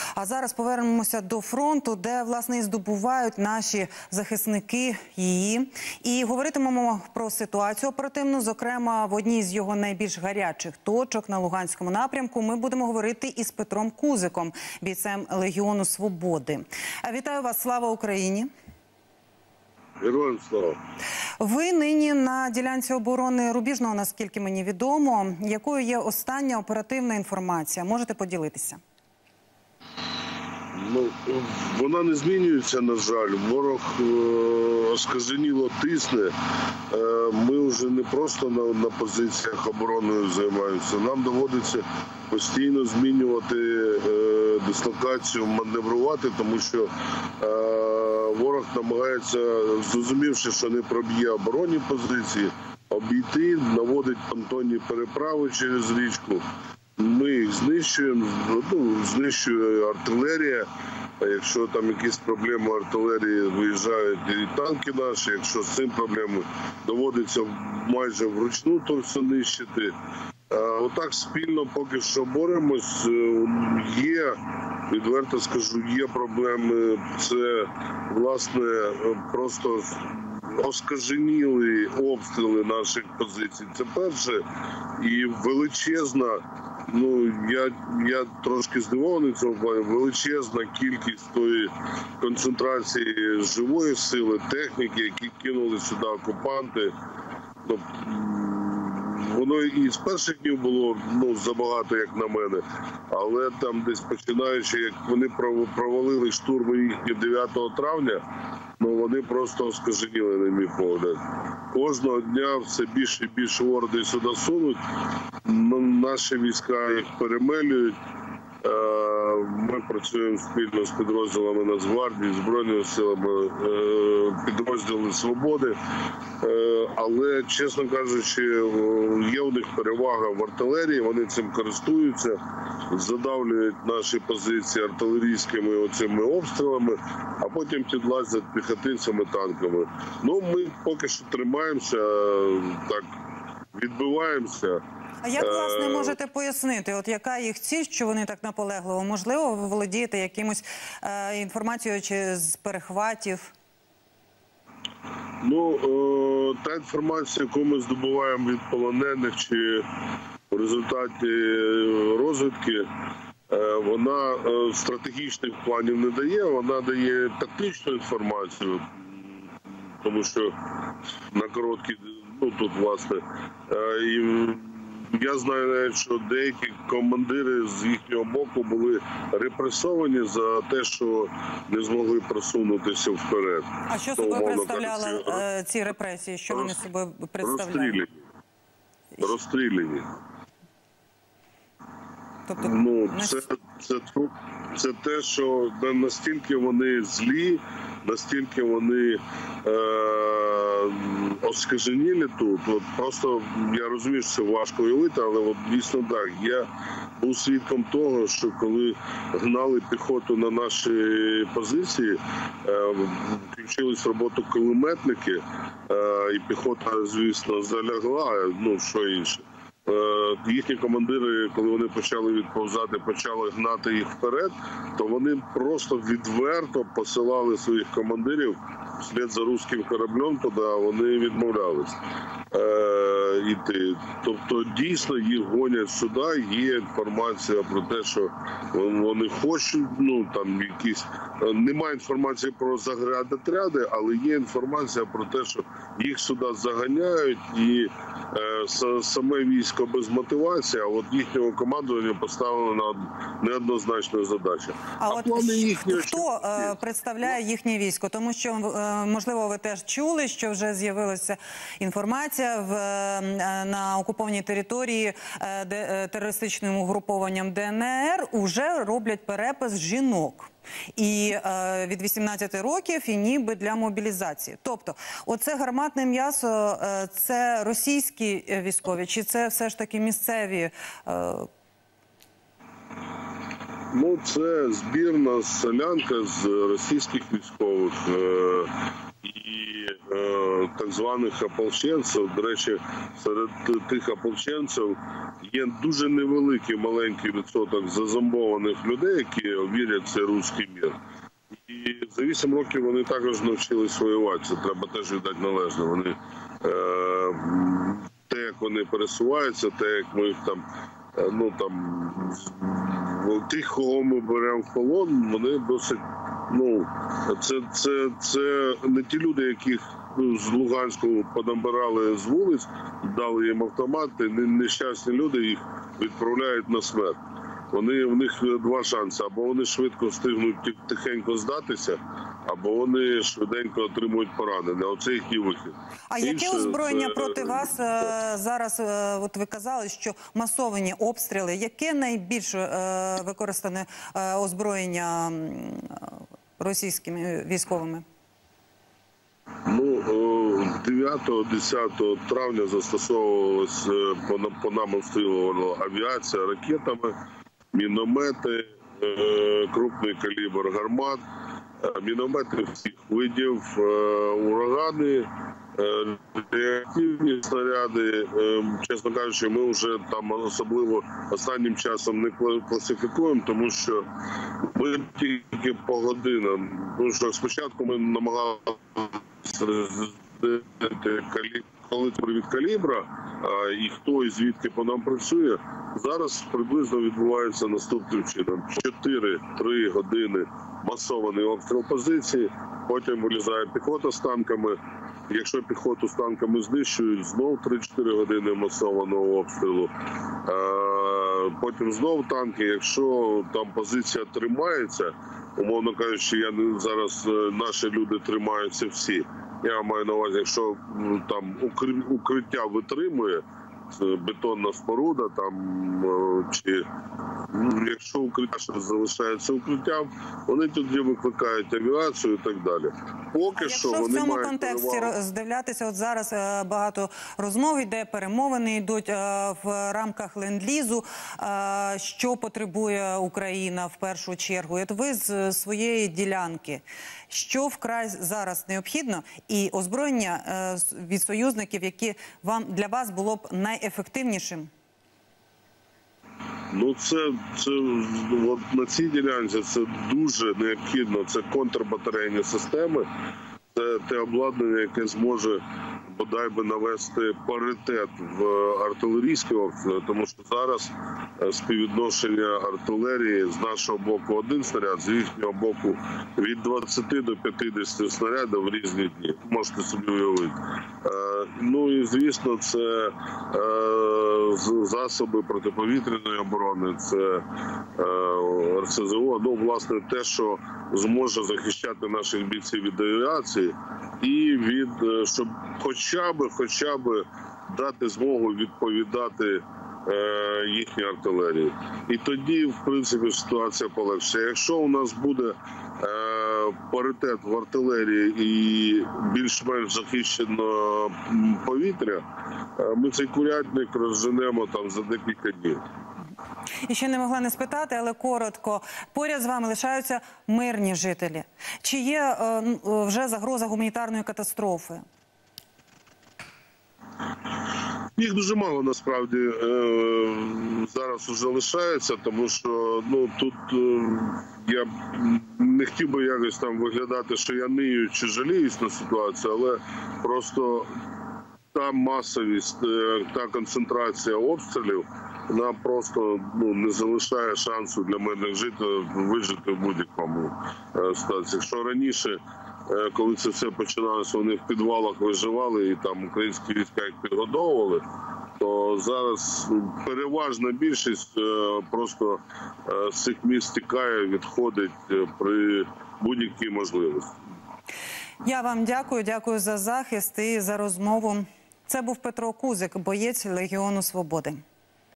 А зараз повернемося до фронту, де, власне, і здобувають наші захисники її. І говоритимемо про ситуацію оперативну, зокрема, в одній з його найбільш гарячих точок на Луганському напрямку. Ми будемо говорити із Петром Кузиком, бійцем Легіону Свободи. Вітаю вас, слава Україні! Героям слава! Ви нині на ділянці оборони Рубіжного, наскільки мені відомо. Якою є остання оперативна інформація? Можете поділитися? Вона не змінюється, на жаль. Ворог оскаженіло тисне. Ми вже не просто на позиціях обороною займаємося. Нам доводиться постійно змінювати дислокацію, маневрувати, тому що ворог намагається, зрозумівши, що не проб'є оборонні позиції, обійти, наводить понтонні переправи через річку. Ми їх знищуємо, знищує артилерія. Якщо там якісь проблеми артилерії, виїжджають і танки наші. Якщо з цим проблеми, доводиться майже вручну то все нищити. Отак спільно поки що боремось. Є, відверто скажу, є проблеми. Це, власне, просто оскаженіли обстріли наших позицій. Це перше. І величезна, я трошки здивований в цьому плані, величезна кількість тої концентрації живої сили, техніки, які кинули сюди окупанти. Воно і з перших днів було забагато, як на мене, але там десь починаючи, як вони провалили штурми їхні 9 травня, вони просто оскаженіли, на мій погляд. Кожного дня все більше і більше орди сюди сунуть, наші війська їх перемелюють. Ми працюємо спільно з підрозділами Нацгвардії, Збройними силами, підрозділи Свободи. Але, чесно кажучи, є у них перевага в артилерії, вони цим користуються, задавлюють наші позиції артилерійськими оцими обстрілами, а потім підлазять піхотинцями, танками. Ми поки що тримаємося, так, відбиваємося. А як, власне, можете пояснити, яка їх ціль, що вони так наполегливо? Можливо, ви володієте якимось інформацією чи з перехватів? Та інформація, яку ми здобуваємо від полонених чи в результаті розвідки, вона стратегічних планів не дає, вона дає тактичну інформацію, тому що на короткий, тут, власне, я знаю навіть, що деякі командири з їхнього боку були репресовані за те, що не змогли просунутися вперед. А що собою представляли ці репресії? Що вони собою представляли? Розстріляні. Тобто, це те, що настільки вони злі, настільки вони оскаженілі тут. Просто я розумію, що це важко уявити, але дійсно так. Я був свідком того, що коли гнали піхоту на наші позиції, включились в роботу кулеметники, і піхота, звісно, залягла, що інше. Їхні командири, коли вони почали відповзати, почали гнати їх вперед, то вони просто відверто посилали своїх командирів вслід за руським кораблем туди, а вони відмовлялись йти. Тобто, дійсно, їх гонять сюди, є інформація про те, що вони хочуть, там якісь... Немає інформації про заградотряди, але є інформація про те, що їх сюди заганяють, і саме військо без мотивації, а їхнього командування поставлено на неоднозначну задачу. Хто представляє їхнє військо? Тому що, можливо, ви теж чули, що вже з'явилася інформація на окупованій території терористичним угрупованням ДНР уже роблять перепис жінок. І від 18 років, і ніби для мобілізації. Тобто, оце гарматне м'ясо, це російські військові, чи це все ж таки місцеві? Ну, це збірна солянка з російських військових і так званих ополченців. До речі, серед тих ополченців є дуже невеликий маленький відсоток зазомбованих людей, які вірять в цей руський мір. І за 8 років вони також навчились воювати. Це треба теж віддати належно. Вони те, як вони пересуваються, те, як ми їх там, тих, кого ми беремо в полон, вони досить, це не ті люди, яких з Луганську понабирали з вулиць, дали їм автомати, нещасні люди, їх відправляють на смерть. В них два шанси: або вони швидко встигнуть тихенько здатися, або вони швиденько отримують поранення. Оце їхній вихід. А яке озброєння проти вас зараз? От ви казали, що масовані обстріли. Яке найбільше використане озброєння російськими військовими? 9-10 травня застосовувалась, по нам обстрілювала авіація ракетами, міномети, крупний калібр гармат, міномети всіх видів, урагани, реактивні снаряди. Чесно кажучи, ми вже там особливо останнім часом не класифікуємо, тому що ми тільки по годинам. Тому що спочатку ми намагалися коли від калібра і хто і звідки по нам працює. Зараз приблизно відбувається наступним чином: 4-3 години масований обстріл позиції, потім вилізає піхота з танками. Якщо піхоту з танками знищують, знов 3-4 години масованого обстрілу. Потім знов танки. Якщо там позиція тримається, умовно кажучи, зараз наші люди тримаються всі. Я маю на увазі, якщо там укриття витримує, бетонна споруда, чи якщо укриття ще залишається укриттям, вони тоді викликають авіацію і так далі. Поки що вони мають. Якщо в цьому контексті роздивлятися, от зараз багато розмов йде, перемовини йдуть в рамках ленд-лізу, що потребує Україна в першу чергу. От ви з своєї ділянки, що вкрай зараз необхідно, і озброєння від союзників, які для вас було б найефективнішим? От на цій ділянці це дуже необхідно. Це контрбатарейні системи, це те обладнання, яке зможе бодай би навести паритет в артилерійській обстрілі, тому що зараз співвідношення артилерії з нашого боку один снаряд, з їхнього боку від 20 до 50 снарядів в різні дні. Можете собі уявити. І, звісно, це засоби протиповітряної оборони, це РСЗО, власне, те, що зможе захищати наших бійців від авіації і щоб хоча б дати змогу відповідати їхній артилерії. І тоді, в принципі, ситуація полегшає. Якщо у нас буде паритет в артилерії і більш-менш захищено повітря, ми цей курятник розженемо за декілька днів. І ще не могла не спитати, але коротко. Поряд з вами лишаються мирні жителі. Чи є вже загроза гуманітарної катастрофи? Їх дуже мало, насправді, зараз вже лишається, тому що тут я не хотів би якось там виглядати, що я нию чи жаліюсь на ситуацію, але просто та масовість, та концентрація обстрілів, вона просто не залишає шансу для мирних жителів вижити в будь-якому ситуації. Якщо раніше, коли це все починалося, вони в підвалах виживали і там українські війська їх підгодовували, то зараз переважна більшість просто з цих міст тікає, відходить при будь-якій можливості. Я вам дякую за захист і за розмову. Це був Петро Кузик, боєць Легіону Свободи.